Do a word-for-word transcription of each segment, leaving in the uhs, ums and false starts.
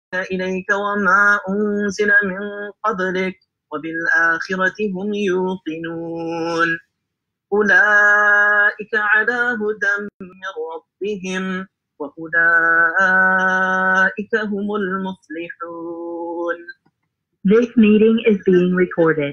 إليك وما أنزل من قبلك وبالآخرة هم يوقنون أولئك على هدى من ربهم وأولئك هم المفلحون. This meeting is being recorded.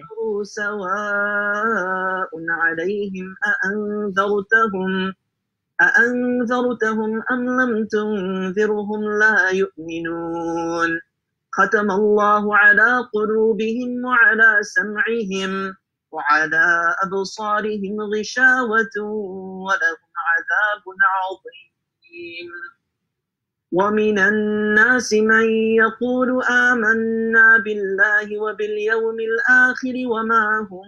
سواء عليهم أأنذرتهم أأنذرتهم أم لم تنذرهم لا يؤمنون ختم الله على قلوبهم وعلى سمعهم وعلى أبصارهم غشاوة ولهم عذاب عظيم ومن الناس من يقول آمنا بالله وباليوم الآخر وما هم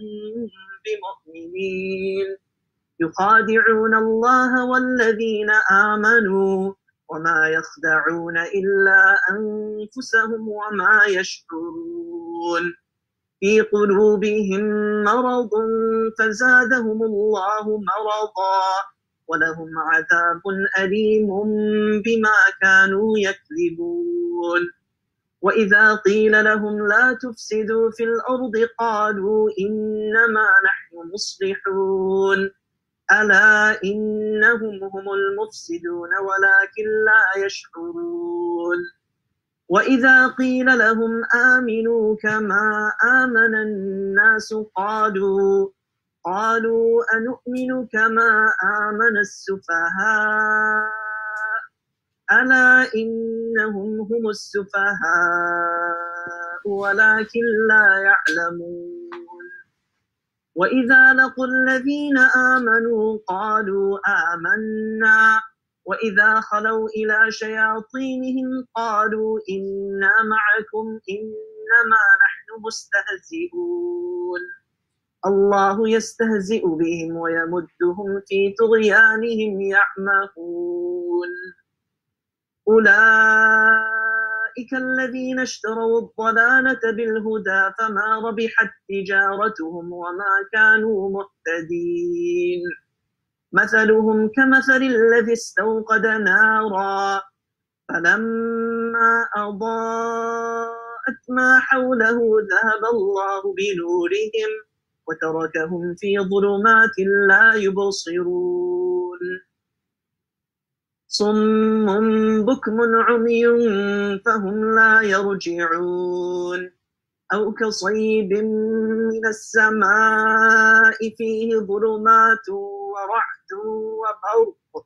بمؤمنين يخادعون الله والذين آمنوا وما يخدعون إلا أنفسهم وما يشعرون في قلوبهم مرض فزادهم الله مرضا ولهم عذاب أليم بما كانوا يكذبون وإذا قيل لهم لا تفسدوا في الأرض قالوا إنما نحن مصلحون ألا إنهم هم المفسدون ولكن لا يشعرون وإذا قيل لهم آمنوا كما آمن الناس قالوا قالوا أنؤمن كما آمن السفهاء ألا إنهم هم السفهاء ولكن لا يعلمون وإذا لقوا الذين آمنوا قالوا آمنا وإذا خلوا إلى شياطينهم قالوا إنا معكم إنما نحن مستهزئون الله يستهزئ بهم ويمدهم في طغيانهم يعمهون أولئك الذين اشتروا الضلالة بالهدى فما ربحت تجارتهم وما كانوا مهتدين مثلهم كمثل الذي استوقد نارا فلما أضاءت ما حوله ذهب الله بنورهم وتركهم في ظلمات لا يبصرون صم بكم عمي فهم لا يرجعون أو كصيب من السماء فيه ظلمات ورعد وبرق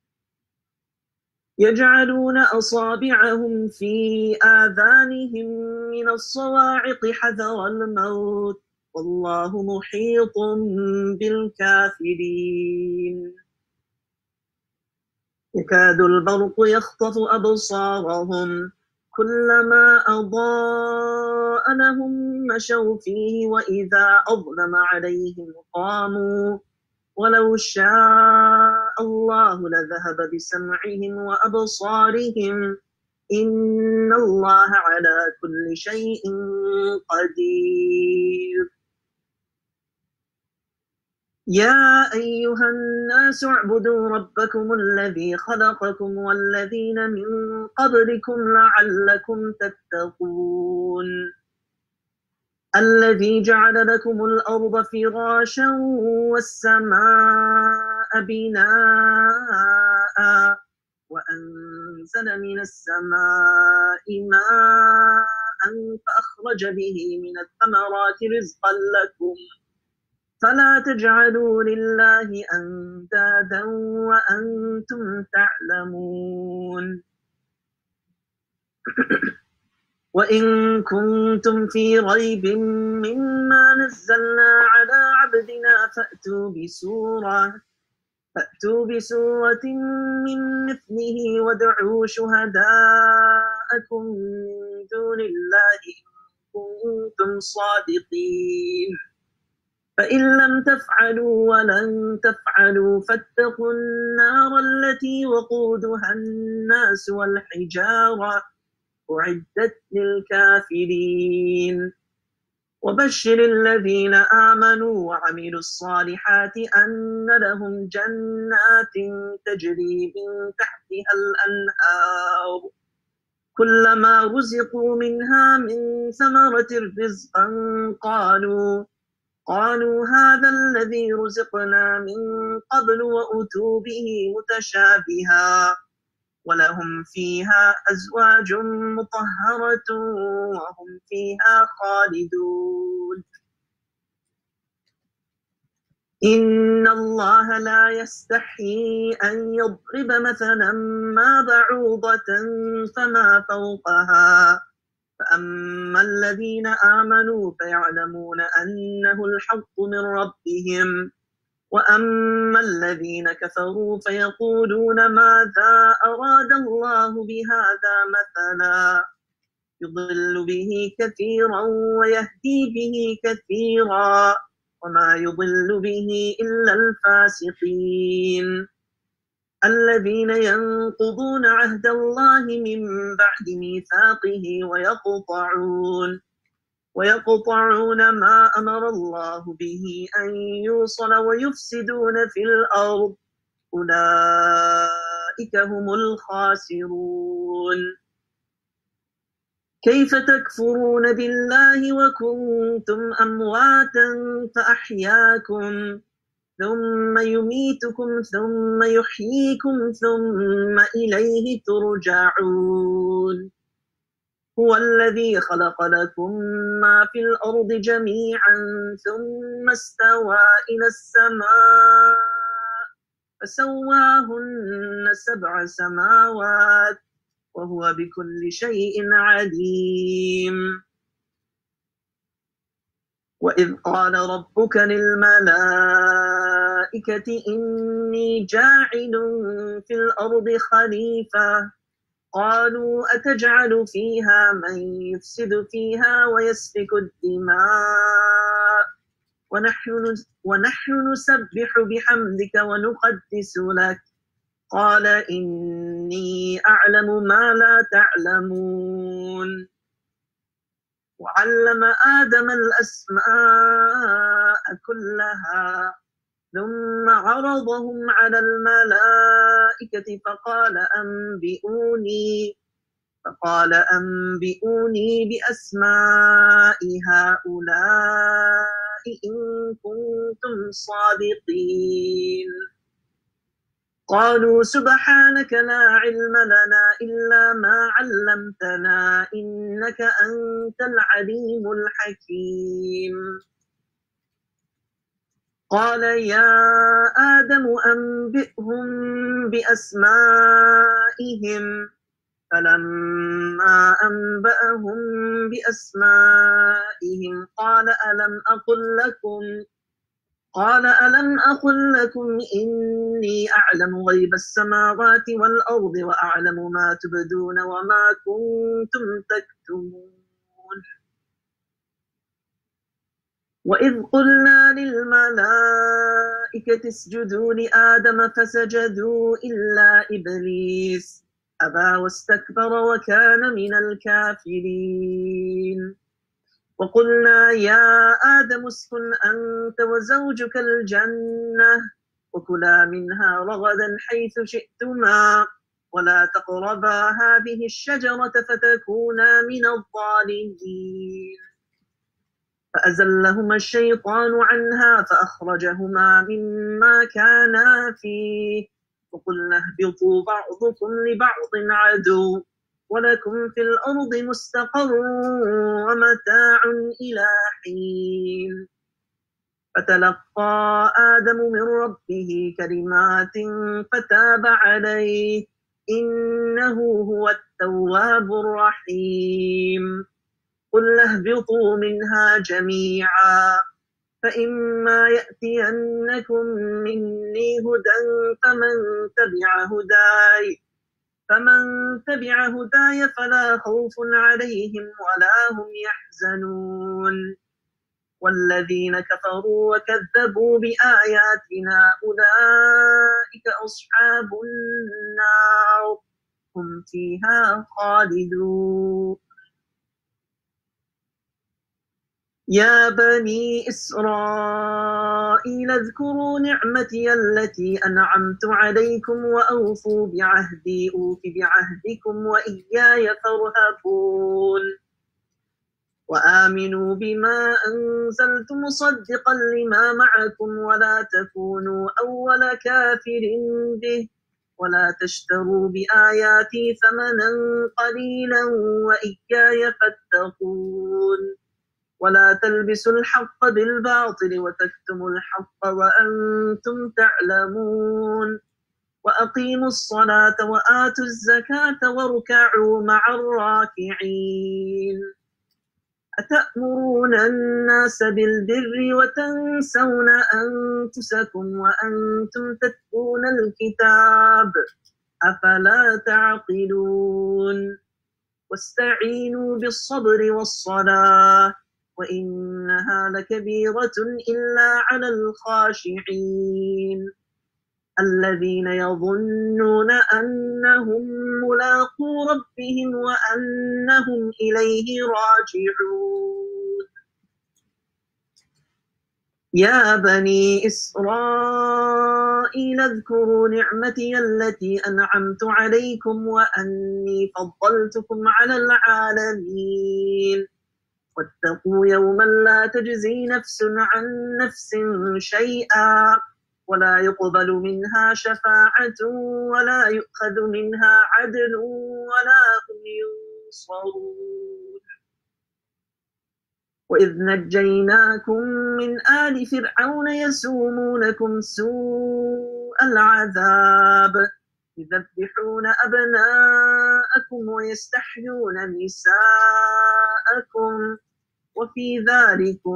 يجعلون أصابعهم في آذانهم من الصواعق حذر الموت والله محيط بالكافرين يكاد البرق يخطف أبصارهم كلما أضاء لهم مشوا فيه وإذا أظلم عليهم قاموا ولو شاء الله لذهب بسمعهم وأبصارهم إن الله على كل شيء قدير يا أيها الناس اعبدوا ربكم الذي خلقكم والذين من قبلكم لعلكم تتقون الذي جعل لكم الأرض فراشا والسماء بناء وأنزل من السماء ماء فأخرج به من الثمرات رزقا لكم فلا تجعلوا لله أندادا وأنتم تعلمون وإن كنتم في ريب مما نزلنا على عبدنا فأتوا بسورة فأتوا بسورة من مثله وادعوا شهداءكم من دون الله إن كنتم صادقين فإن لم تفعلوا ولن تفعلوا فاتقوا النار التي وقودها الناس والحجارة أعدت للكافرين وبشر الذين آمنوا وعملوا الصالحات أن لهم جنات تجري من تحتها الأنهار كلما رزقوا منها من ثمرة رزقا قالوا قالوا هذا الذي رزقنا من قبل وأتوا به متشابها ولهم فيها أزواج مطهرة وهم فيها خالدون إن الله لا يستحيي أن يضرب مثلا ما بعوضة فما فوقها فأما الذين آمنوا فيعلمون أنه الحق من ربهم وأما الذين كفروا فيقولون ماذا أراد الله بهذا مثلا يضل به كثيرا ويهدي به كثيرا وما يضل به إلا الفاسقين الذين ينقضون عهد الله من بعد ميثاقه ويقطعون ويقطعون ما أمر الله به أن يوصل ويفسدون في الأرض أولئك هم الخاسرون كيف تكفرون بالله وكنتم أمواتا فأحياكم ثم يميتكم ثم يحييكم ثم إليه ترجعون هو الذي خلق لكم ما في الأرض جميعا ثم استوى إلى السماء فسواهن سبع سماوات وهو بكل شيء عليم وإذ قال ربك للملائكة إني جاعل في الأرض خليفة قالوا أتجعل فيها من يفسد فيها ويسفك الدماء ونحن, ونحن نسبح بحمدك ونقدس لك قال إني أعلم ما لا تعلمون وعلم آدم الأسماء كلها ثم عرضهم على الملائكة فقال أنبئوني فقال أنبئوني بأسماء هؤلاء إن كنتم صادقين قالوا سبحانك لا علم لنا إلا ما علمتنا إنك أنت العليم الحكيم قال يا آدم أنبئهم بأسمائهم فلما أنبأهم بأسمائهم قال ألم أقل لكم قال ألم أقل لكم إني أعلم غيب السماوات والأرض وأعلم ما تبدون وما كنتم تكتمون وإذ قلنا للملائكة اسجدوا لآدم فسجدوا إلا إبليس أبى واستكبر وكان من الكافرين وقلنا يا آدم اسكن أنت وزوجك الجنة وكلا منها رغدا حيث شئتما ولا تقربا هذه الشجرة فتكونا من الظالمين فأزلهما الشيطان عنها فأخرجهما مما كانا فيه وقلنا اهبطوا بعضكم لبعض عدو ولكم في الأرض مستقر ومتاع إلى حين فتلقى آدم من ربه كلمات فتاب عليه إنه هو التواب الرحيم قل اهبطوا منها جميعا فإما يأتينكم مني هدى فمن تبع هداي فمن تبع هداي فلا خوف عليهم ولا هم يحزنون والذين كفروا وكذبوا بآياتنا أولئك أصحاب النار هم فيها خالدون يا بني إسرائيل اذكروا نعمتي التي أنعمت عليكم وأوفوا بعهدي أوف بعهدكم وإياي فارهبون وآمنوا بما أنزلت مصدقا لما معكم ولا تكونوا أول كافر به ولا تشتروا بآياتي ثمنا قليلا وإياي فاتقون ولا تلبسوا الحق بالباطل وتكتموا الحق وأنتم تعلمون وأقيموا الصلاة وآتوا الزكاة واركعوا مع الراكعين أتأمرون الناس بالبر وتنسون أنفسكم وأنتم تتلون الكتاب أفلا تعقلون واستعينوا بالصبر والصلاة وإنها لكبيرة إلا على الخاشعين الذين يظنون أنهم ملاقو ربهم وأنهم إليه راجعون يا بني إسرائيل اذكروا نعمتي التي أنعمت عليكم وأني فضلتكم على العالمين واتقوا يوما لا تجزي نفس عن نفس شيئا ولا يقبل منها شفاعة ولا يؤخذ منها عدل ولا هم ينصرون وإذ نجيناكم من آل فرعون يسومونكم سوء العذاب يذبحون أبناءكم ويستحيون نساءكم وفي ذلكم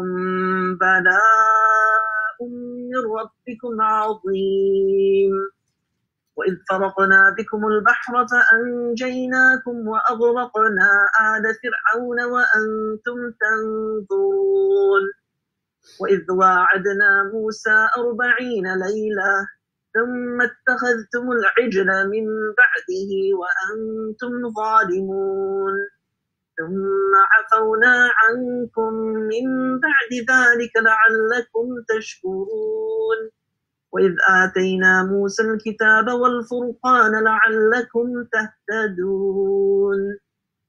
بلاء من ربكم عظيم وإذ فرقنا بكم البحر فأنجيناكم وأغرقنا آل فرعون وأنتم تنظرون وإذ واعدنا موسى أربعين ليلة ثم اتخذتم العجل من بعده وأنتم ظالمون ثم عفونا عنكم من بعد ذلك لعلكم تشكرون وإذ آتينا موسى الكتاب والفرقان لعلكم تهتدون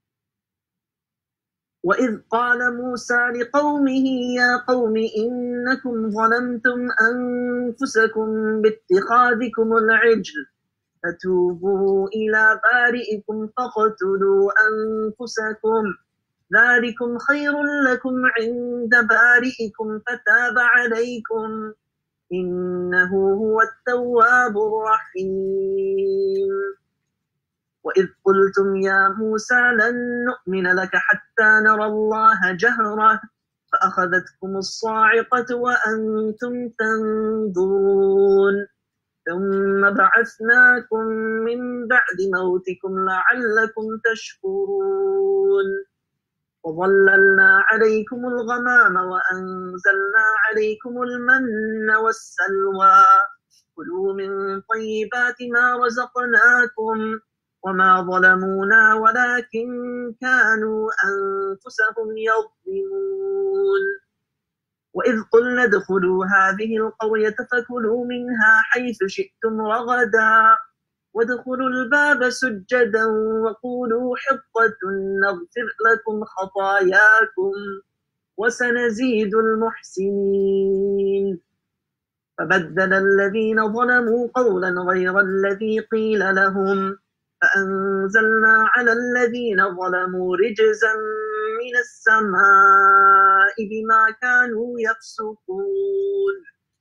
وإذ قال موسى لقومه يا قوم إنكم ظلمتم أنفسكم باتخاذكم العجل فتوبوا إلى بارئكم فاقتلوا أنفسكم ذلكم خير لكم عند بارئكم فتاب عليكم إنه هو التواب الرحيم وإذ قلتم يا موسى لن نؤمن لك حتى نرى الله جهرة فأخذتكم الصاعقة وأنتم تنظرون ثم بعثناكم من بعد موتكم لعلكم تشكرون وظللنا عليكم الغمام وأنزلنا عليكم المن والسلوى كلوا من طيبات ما رزقناكم وما ظلمونا ولكن كانوا أنفسهم يظلمون وإذ قلنا ادخلوا هذه القرية فكلوا منها حيث شئتم رغدا وادخلوا الباب سجدا وقولوا حطة نغفر لكم خطاياكم وسنزيد المحسنين فبدل الذين ظلموا قولا غير الذي قيل لهم فأنزلنا على الذين ظلموا رجزا من السماء بما كانوا يفسقون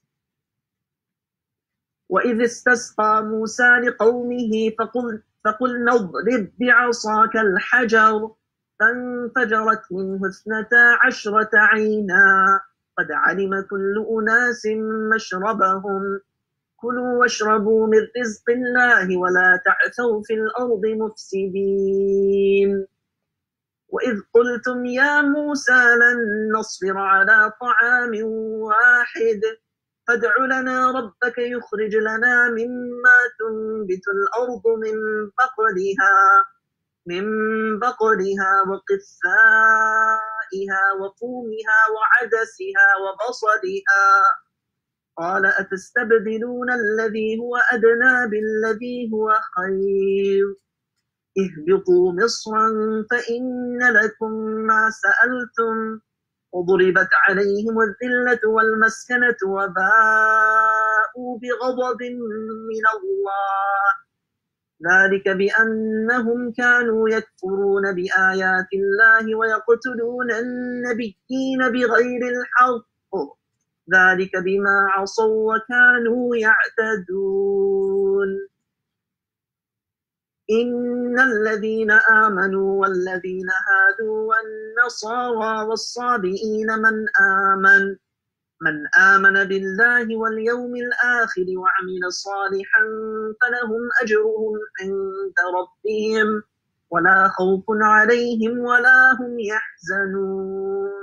وإذ استسقى موسى لقومه فقل فقلنا اضرب بعصاك الحجر فانفجرت منه اثنتا عشرة عينا قد علم كل أناس مشربهم كلوا واشربوا من رزق الله ولا تعثوا في الأرض مفسدين وإذ قلتم يا موسى لن نصبر على طعام واحد فادع لنا ربك يخرج لنا مما تنبت الأرض من بقلها من بقلها وقثائها ضحائها وفومها وعدسها وبصلها قال أتستبدلون الذي هو أدنى بالذي هو خير اهبطوا مصرا فإن لكم ما سألتم وضربت عليهم الذلة والمسكنة وباءوا بغضب من الله ذلك بأنهم كانوا يكفرون بآيات الله ويقتلون النبيين بغير الحق ذلك بما عصوا وكانوا يعتدون إن الذين آمنوا والذين هادوا والنصارى والصابئين من آمن من آمن بالله واليوم الآخر وعمل صالحا فلهم أجرهم عند ربهم ولا خوف عليهم ولا هم يحزنون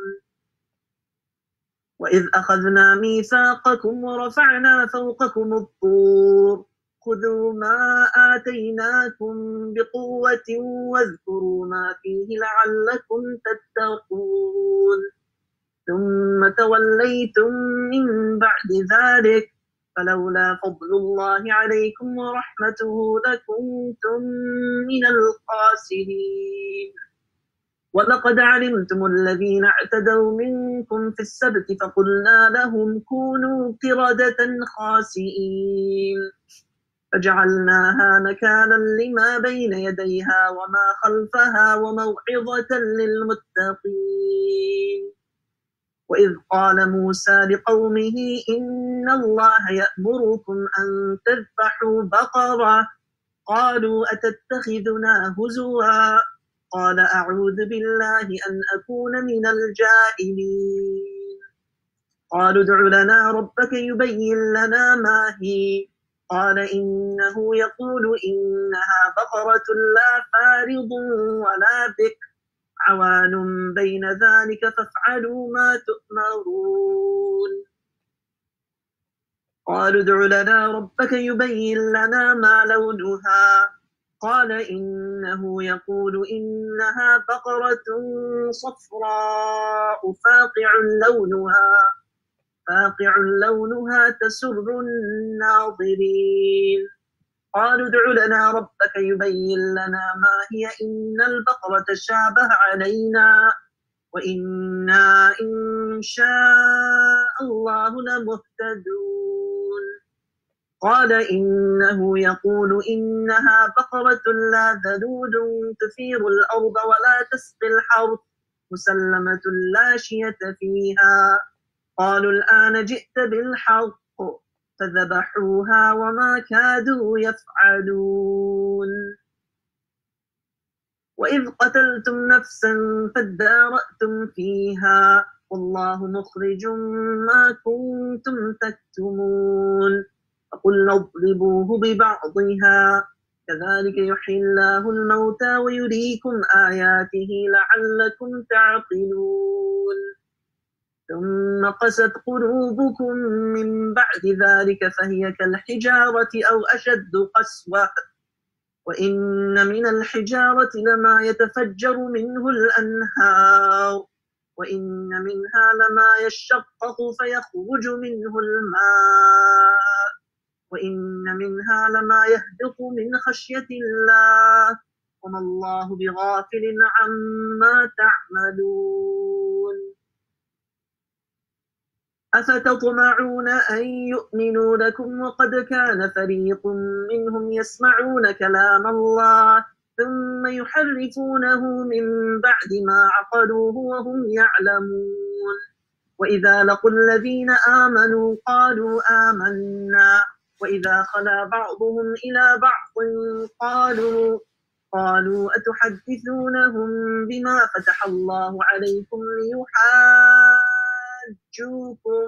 وإذ أخذنا ميثاقكم ورفعنا فوقكم الطور خذوا ما آتيناكم بقوة واذكروا ما فيه لعلكم تتقون ثم توليتم من بعد ذلك فلولا فضل الله عليكم ورحمته لكنتم من الخاسرين ولقد علمتم الذين اعتدوا منكم في السبت فقلنا لهم كونوا قردة خاسئين فجعلناها نكالا لما بين يديها وما خلفها وموعظة للمتقين وإذ قال موسى لقومه إن الله يأمركم أن تذبحوا بقرة قالوا أتتخذنا هزوا قال أعوذ بالله أن أكون من الجاهلين قالوا ادع لنا ربك يبين لنا ما هي قال إنه يقول إنها بقرة لا فارض ولا بكر عوان بين ذلك فافعلوا ما تؤمرون قالوا ادع لنا ربك يبين لنا ما لونها قال إنه يقول إنها بقرة صفراء فاقع لونها فاقع لونها تسر الناظرين قالوا ادع لنا ربك يبين لنا ما هي إن البقرة شابه علينا وإنا إن شاء الله لمهتدون قال إنه يقول إنها بقرة لا ذلول تثير الأرض ولا تسقي الحرث مسلمة لا شية فيها قالوا الآن جئت بالحق فذبحوها وما كادوا يفعلون وإذ قتلتم نفسا فادارأتم فيها والله مخرج ما كنتم تكتمون فقلنا اضربوه ببعضها كذلك يحيي الله الموتى ويريكم آياته لعلكم تعقلون ثم قست قلوبكم من بعد ذلك فهي كالحجارة أو أشد قسوة وإن من الحجارة لما يتفجر منه الأنهار وإن منها لما يشقق فيخرج منه الماء وإن منها لما يهبط من خشية الله وما الله بغافل عما تعملون أفتطمعون أن يؤمنوا لكم وقد كان فريق منهم يسمعون كلام الله ثم يحرفونه من بعد ما عقلوه وهم يعلمون وإذا لقوا الذين آمنوا قالوا آمنا وإذا خلا بعضهم إلى بعض قالوا قالوا أتحدثونهم بما فتح الله عليكم ليحاجوكم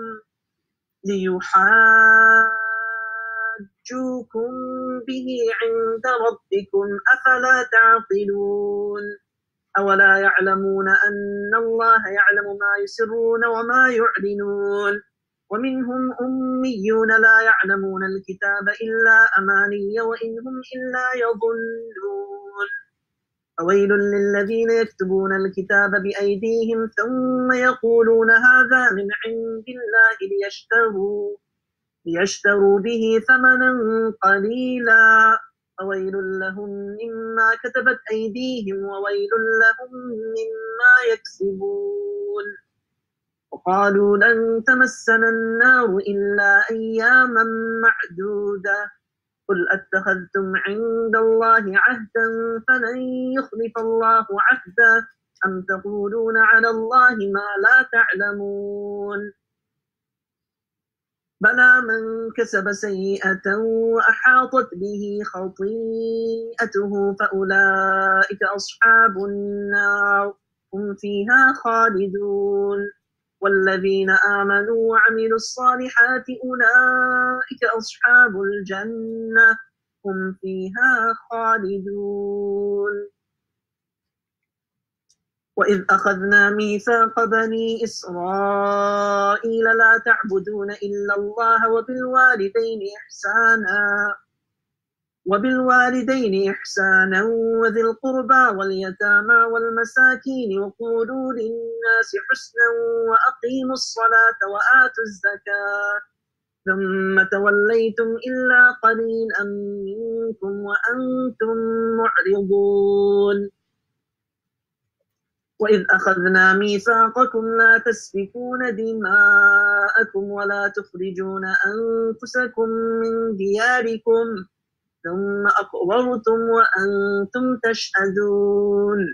ليحاجوكم به عند ربكم أفلا تعقلون أولا يعلمون أن الله يعلم ما يسرون وما يعلنون ومنهم أميون لا يعلمون الكتاب إلا أماني وإن هم إلا يظنون فويل للذين يكتبون الكتاب بأيديهم ثم يقولون هذا من عند الله ليشتروا, ليشتروا به ثمنا قليلا فويل لهم مما كتبت أيديهم وويل لهم مما يكسبون وقالوا لن تمسنا النار إلا أياما معدودة قل أتخذتم عند الله عهدا فلن يخلف الله عهده أم تقولون على الله ما لا تعلمون بلى من كسب سيئة وأحاطت به خطيئته فأولئك أصحاب النار هم فيها خالدون والذين آمنوا وعملوا الصالحات أولئك أصحاب الجنة هم فيها خالدون وإذ أخذنا ميثاق بني إسرائيل لا تعبدون إلا الله وبالوالدين إحسانا وبالوالدين إحسانا وذي القربى واليتامى والمساكين وقولوا للناس حسنا وأقيموا الصلاة وآتوا الزكاة ثم توليتم إلا قليلا منكم وأنتم معرضون وإذ أخذنا ميثاقكم لا تسفكون دماءكم ولا تخرجون أنفسكم من دياركم ثم أقررتم وأنتم تشهدون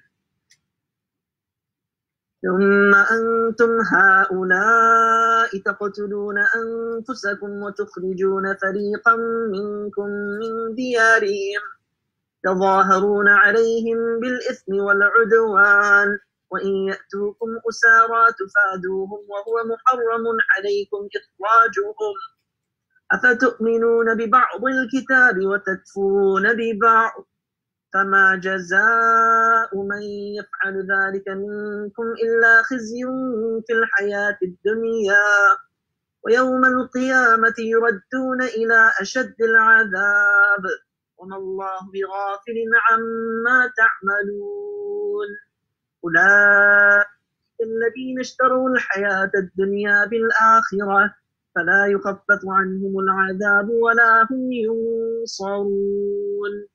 ثم أنتم هؤلاء تقتلون أنفسكم وتخرجون فريقا منكم من ديارهم تظاهرون عليهم بالإثم والعدوان وإن يأتوكم أسارى تفادوهم وهو محرم عليكم إخراجهم أفتؤمنون ببعض الكتاب وتكفرون ببعض فما جزاء من يفعل ذلك منكم إلا خزي في الحياة الدنيا ويوم القيامة يردون إلى أشد العذاب وما الله بغافل عما تعملون أولئك الذين اشتروا الحياة الدنيا بالآخرة فلا يخفف عنهم العذاب ولا هم ينصرون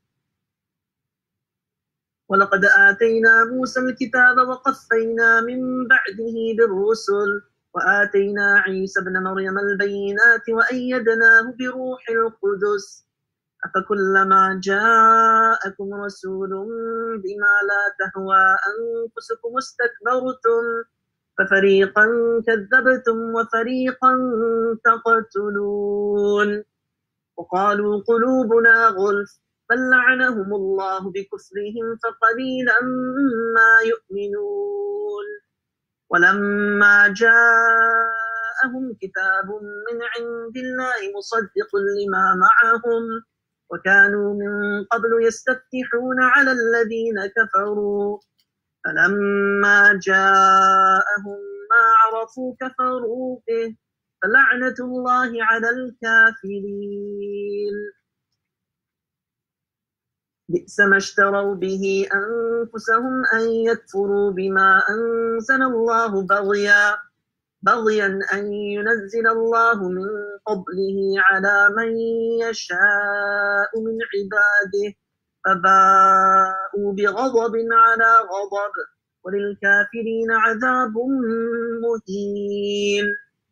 ولقد آتينا موسى الكتاب وقفينا من بعده بالرسل وآتينا عيسى ابن مريم البينات وأيدناه بروح القدس أفكلما جاءكم رسول بما لا تهوى أنفسكم استكبرتم ففريقا كذبتم وفريقا تقتلون وقالوا قلوبنا غلف بل لعنهم الله بكفرهم فقليلا ما يؤمنون ولما جاءهم كتاب من عند الله مصدق لما معهم وكانوا من قبل يستفتحون على الذين كفروا فلما جاءهم ما عرفوا كفروا به فلعنة الله على الكافرين بئس ما اشتروا به أنفسهم أن يكفروا بما أنزل الله بغيا بغيا أن ينزل الله من فضله على من يشاء من عباده فباءوا بغضب على غضب وللكافرين عذاب مهين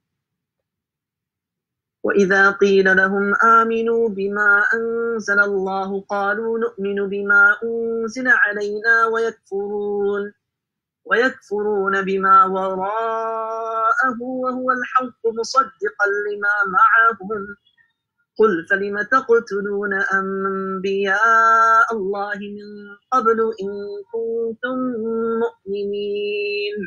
وإذا قيل لهم آمنوا بما أنزل الله قالوا نؤمن بما أنزل علينا ويكفرون ويكفرون بما وراءه وهو الحق مصدقا لما معهم قل فلم تقتلون أنبياء الله من قبل إن كنتم مؤمنين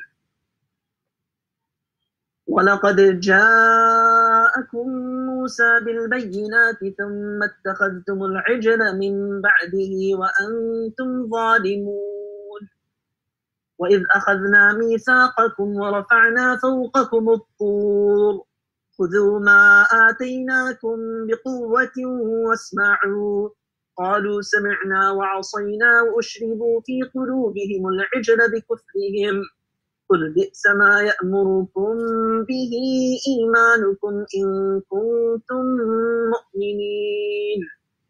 ولقد جاءكم موسى بالبينات ثم اتخذتم العجل من بعده وأنتم ظالمون وإذ أخذنا ميثاقكم ورفعنا فوقكم الطور خذوا ما آتيناكم بقوة واسمعوا قالوا سمعنا وعصينا وأشربوا في قلوبهم العجل بكفرهم قل بئس ما يأمركم به إيمانكم إن كنتم مؤمنين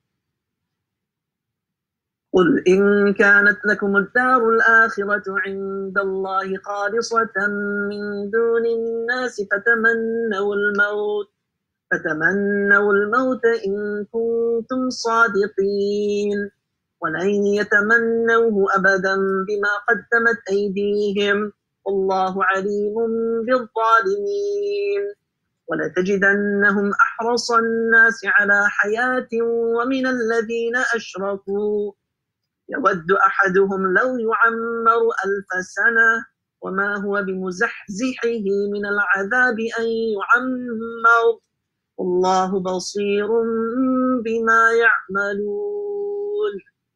قل إن كانت لكم الدار الآخرة عند الله خالصة من دون الناس فتمنوا الموت فتمنوا الموت إن كنتم صادقين ولن يتمنوه أبدا بما قدمت أيديهم والله عليم بالظالمين ولتجدنهم أحرص الناس على حياة ومن الذين أشركوا يود أحدهم لو يعمر ألف سنة وما هو بمزحزحه من العذاب أن يعمر والله بصير بما يعملون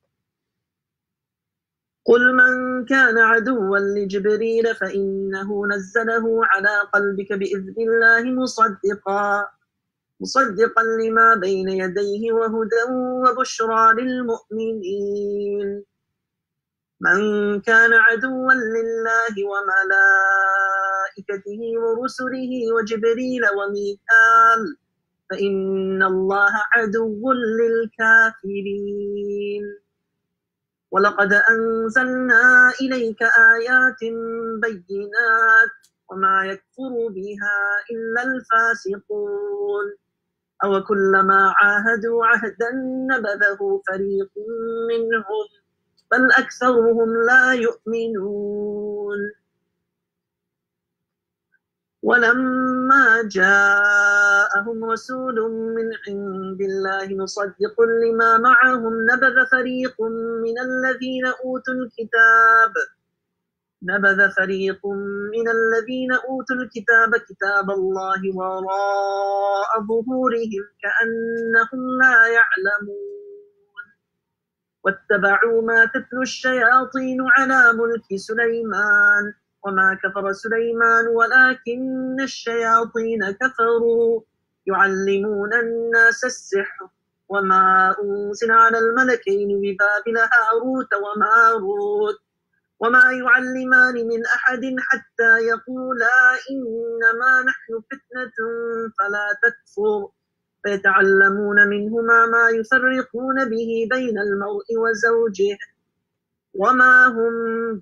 قل من كان عدوا لجبريل فإنه نزله على قلبك بإذن الله مصدقا مصدقا لما بين يديه وهدى وبشرى للمؤمنين من كان عدوا لله وملائكته ورسله وجبريل وميكال فإن الله عدو للكافرين ولقد أنزلنا إليك آيات بينات وما يكفر بها إلا الفاسقون أو كلما عاهدوا عهدا نبذه فريق منهم بل أكثرهم لا يؤمنون ولما جاءهم رسول من عند الله مصدق لما معهم نبذ فريق من الذين أوتوا الكتاب نبذ فريق من الذين أوتوا الكتاب كتاب الله وراء ظهورهم كأنهم لا يعلمون واتبعوا ما تتلو الشياطين على ملك سليمان وما كفر سليمان ولكن الشياطين كفروا يعلمون الناس السحر وما أنزل على الملكين ببابل هاروت وماروت وما يعلمان من أحد حتى يقولا إنما نحن فتنة فلا تكفر فيتعلمون منهما ما يفرقون به بين المرء وزوجه وما هم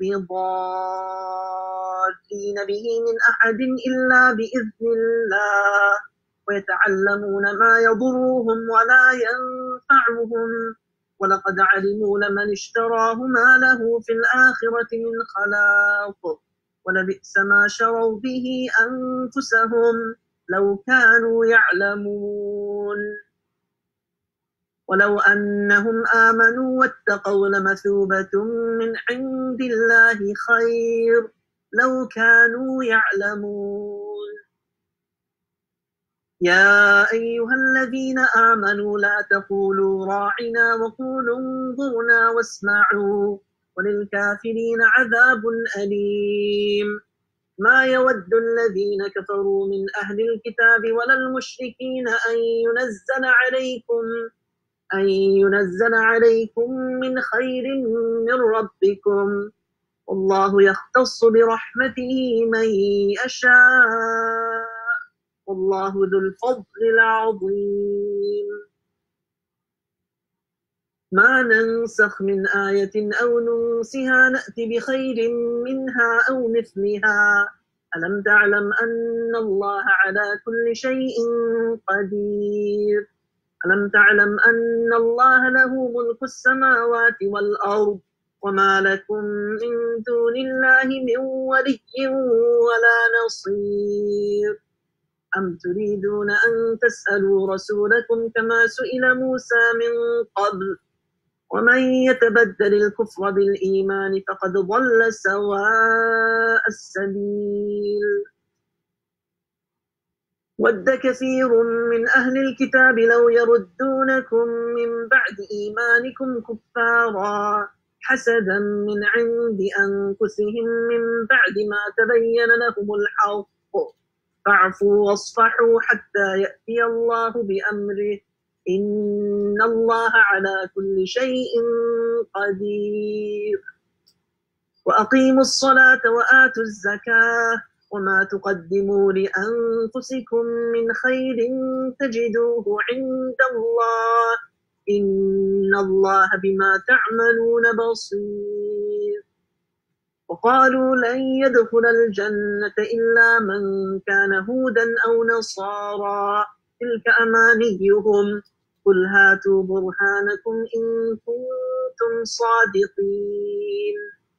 بضارين به من أحد إلا بإذن الله ويتعلمون ما يضرهم ولا ينفعهم ولقد علموا لمن اشتراه ما له في الآخرة من خلاق ولبئس ما شروا به أنفسهم لو كانوا يعلمون ولو أنهم آمنوا واتقوا لمثوبة من عند الله خير لو كانوا يعلمون يا أيها الذين آمنوا لا تقولوا راعنا وقولوا انظرنا واسمعوا وللكافرين عذاب أليم ما يود الذين كفروا من أهل الكتاب ولا المشركين أن ينزل عليكم أن ينزل عليكم من خير من ربكم والله يختص برحمته من يشاء والله ذو الفضل العظيم ما ننسخ من آية أو ننسها نأتي بخير منها أو مثلها ألم تعلم أن الله على كل شيء قدير ألم تعلم أن الله له ملك السماوات والأرض وما لكم من دون الله من ولي ولا نصير أم تريدون أن تسألوا رسولكم كما سئل موسى من قبل ومن يتبدل الكفر بالإيمان فقد ضل سواء السبيل ود كثير من أهل الكتاب لو يردونكم من بعد إيمانكم كفارا حسدا من عند أنفسهم من بعد ما تبين لهم الحق فاعفوا واصفحوا حتى يأتي الله بأمره إن الله على كل شيء قدير وأقيموا الصلاة وآتوا الزكاة وما تقدموا لأنفسكم من خير تجدوه عند الله إن الله بما تعملون بصير وقالوا لن يدخل الجنة إلا من كان هودا أو نصارى تلك أمانيهم قل هاتوا برهانكم إن كنتم صادقين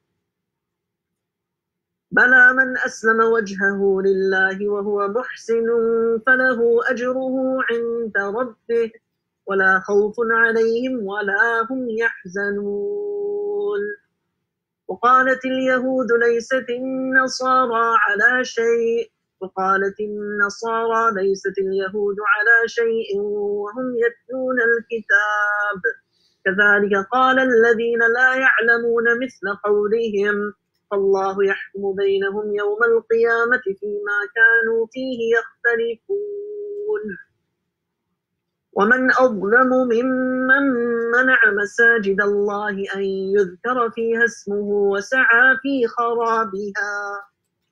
بلى من أسلم وجهه لله وهو محسن فله أجره عند ربه ولا خوف عليهم ولا هم يحزنون وقالت اليهود ليست النصارى على شيء وقالت النصارى ليست اليهود على شيء وهم يتلون الكتاب كذلك قال الذين لا يعلمون مثل قولهم فالله يحكم بينهم يوم القيامة فيما كانوا فيه يختلفون ومن أظلم ممن منع مساجد الله أن يذكر فيها اسمه وسعى في خرابها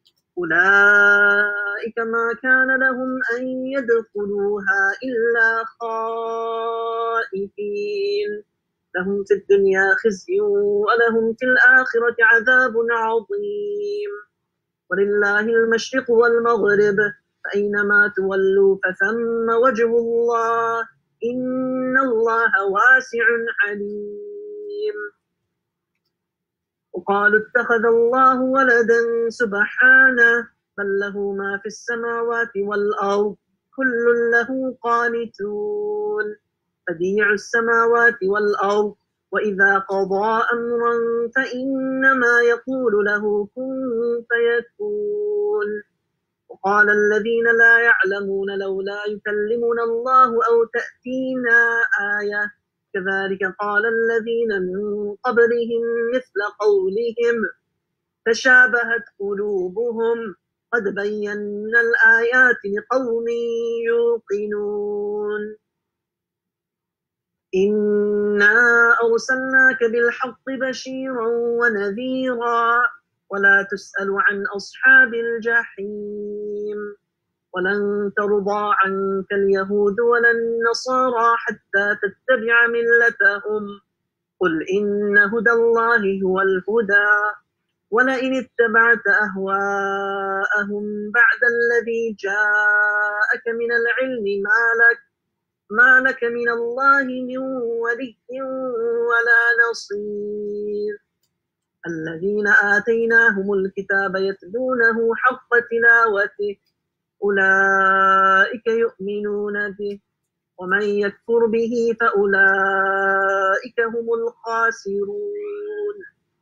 أولئك ما كان لهم أن يدخلوها إلا خائفين لهم في الدنيا خزي ولهم في الآخرة عذاب عظيم ولله المشرق والمغرب فأينما تولوا فثم وجه الله إن الله واسع عليم وقالوا اتخذ الله ولدا سبحانه بل له ما في السماوات والأرض كل له قانتون بديع السماوات والأرض وإذا قضى أمرا فإنما يقول له كن فيكون وقال الذين لا يعلمون لولا يكلمنا الله أو تأتينا آية كذلك قال الذين من قبلهم مثل قولهم تشابهت قلوبهم قد بينا الآيات لقوم يوقنون إنا أرسلناك بالحق بشيرا ونذيرا ولا تسأل عن أصحاب الجحيم ولن ترضى عنك اليهود ولا النصارى حتى تتبع ملتهم قل إن هدى الله هو الهدى ولئن اتبعت أهواءهم بعد الذي جاءك من العلم ما لك ما لك من الله من ولي ولا نصير الذين آتيناهم الكتاب يتلونه حق تلاوته أولئك يؤمنون به ومن يكفر به فأولئك هم الخاسرون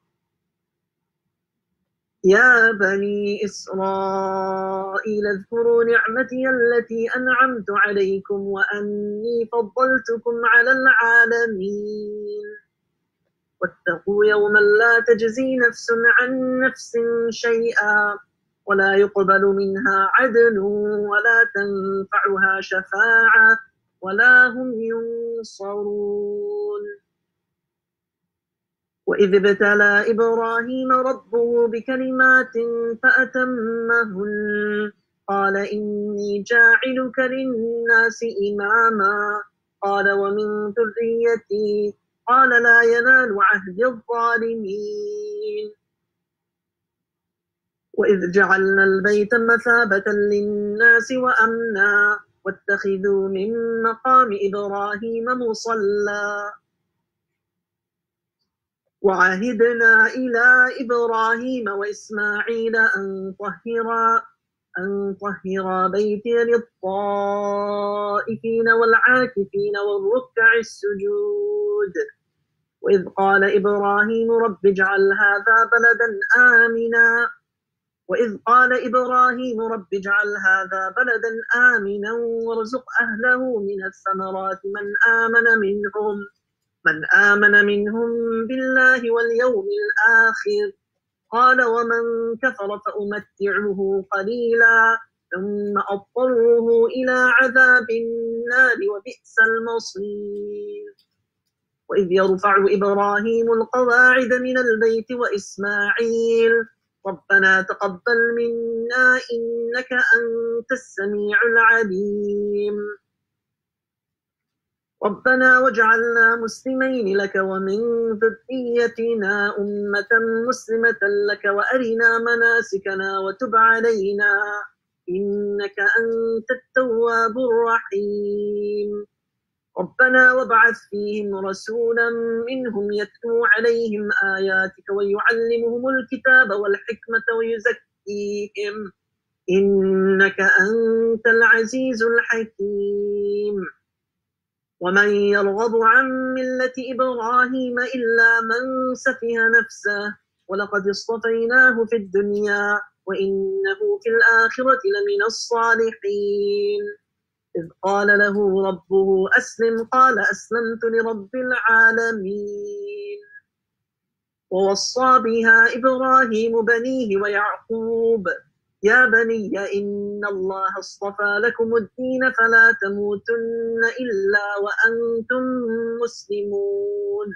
يا بني إسرائيل اذكروا نعمتي التي أنعمت عليكم وأني فضلتكم على العالمين واتقوا يوما لا تجزي نفس عن نفس شيئا ولا يقبل منها عدل ولا تنفعها شفاعة ولا هم ينصرون وإذ ابتلى إبراهيم ربه بكلمات فأتمهن قال إني جاعلك للناس إماما قال ومن ذريتي قال لا ينال عهد الظالمين وإذ جعلنا البيت مثابة للناس وأمنا واتخذوا من مقام إبراهيم مصلى وعهدنا إلى إبراهيم وإسماعيل أن طهرا أن طهرا بيتي للطائفين والعاكفين والركع السجود وإذ قال إبراهيم رب اجعل هذا بلدا آمنا وإذ قال إبراهيم رب اجعل هذا بلدا آمنا وارزق أهله من الثمرات من آمن منهم من آمن منهم بالله واليوم الآخر قال ومن كفر فأمتعه قليلا ثم أضطروه إلى عذاب النار وبئس المصير وإذ يرفع إبراهيم القواعد من البيت وإسماعيل ربنا تقبل منا إنك أنت السميع العليم ربنا واجعلنا مسلمين لك ومن ذريتنا أمة مسلمة لك وأرنا مناسكنا وتب علينا إنك أنت التواب الرحيم ربنا وابعث فيهم رسولا منهم يتلو عليهم آياتك ويعلمهم الكتاب والحكمة ويزكيهم إنك أنت العزيز الحكيم ومن يرغب عن ملة إبراهيم إلا من سفه نفسه ولقد اصطفيناه في الدنيا وإنه في الآخرة لمن الصالحين إذ قال له ربه أسلم قال أسلمت لرب العالمين ووصى بها إبراهيم بنيه ويعقوب يا بني إن الله اصطفى لكم الدين فلا تموتن إلا وأنتم مسلمون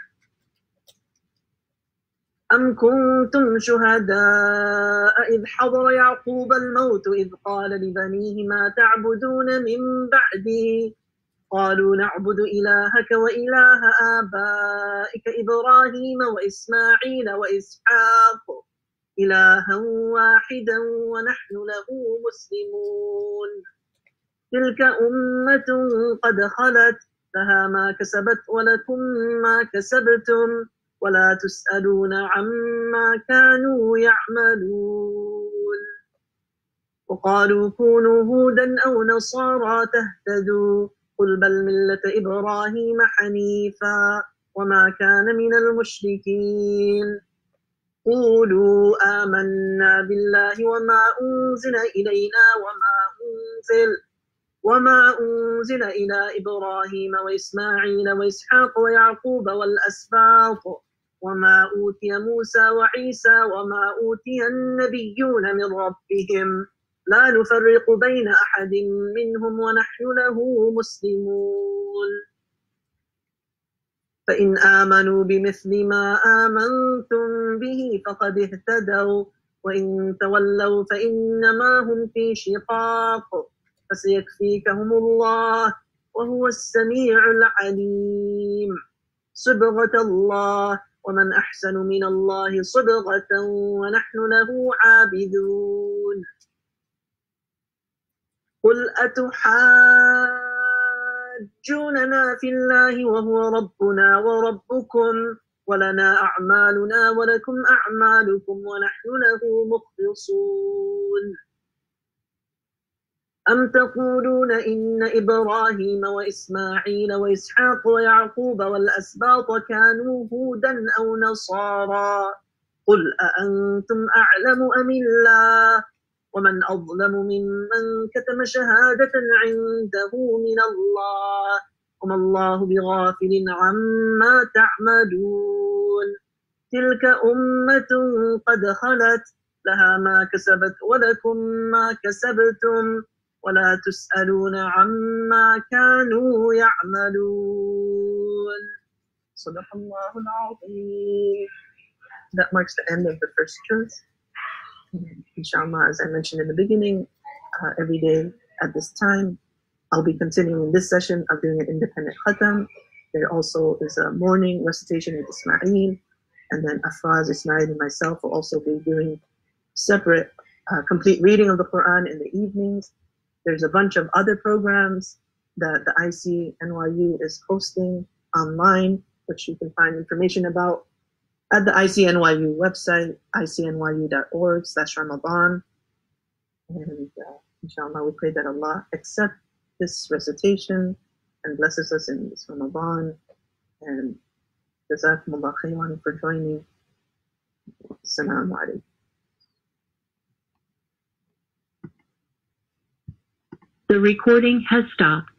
أم كنتم شهداء إذ حضر يعقوب الموت إذ قال لبنيه ما تعبدون من بعده قالوا نعبد إلهك وإله آبائك إبراهيم وإسماعيل وإسحاق إلها واحدا ونحن له مسلمون تلك أمة قد خلت لها ما كسبت ولكم ما كسبتم ولا تسألون عما كانوا يعملون وقالوا كونوا هودا أو نصارى تهتدوا قل بل ملة إبراهيم حنيفا وما كان من المشركين قولوا آمنا بالله وما أنزل إلينا وما أنزل وما أنزل إلى إبراهيم وإسماعيل وإسحاق ويعقوب والأسباط وما أوتي موسى وعيسى وما أوتي النبيون من ربهم لا نفرق بين أحد منهم ونحن له مسلمون فإن آمنوا بمثل ما آمنتم به فقد اهتدوا وإن تولوا فإنما هم في شقاق فسيكفيكهم الله وهو السميع العليم صبغة الله ومن أحسن من الله صبغة ونحن له عابدون قل أتحاجوننا في الله وهو ربنا وربكم ولنا أعمالنا ولكم أعمالكم ونحن له مخلصون أم تقولون إن إبراهيم وإسماعيل وإسحاق ويعقوب والأسباط كانوا هودا أو نصارى قل أأنتم أعلم أم الله ومن أظلم ممن كتم شهادة عنده من الله وما الله بغافل عما تعملون تلك أمة قد خلت لها ما كسبت ولكم ما كسبتم ولا تسألون عما كانوا يعملون صدق الله العظيم. That marks the end of the first truth. Inshallah, as I mentioned in the beginning, uh, every day at this time, I'll be continuing this session of doing an independent khatam. There also is a morning recitation with Ismail, and then Afraz, Ismail, and myself will also be doing separate uh, complete reading of the Quran in the evenings. There's a bunch of other programs that the I C N Y U is hosting online, which you can find information about at the I C N Y U website, I C N Y U dot org slash Ramadan. And uh, inshallah, we pray that Allah accept this recitation and blesses us in this Ramadan. And Jazakumullah khairan for joining. Assalamu alaikum. The recording has stopped.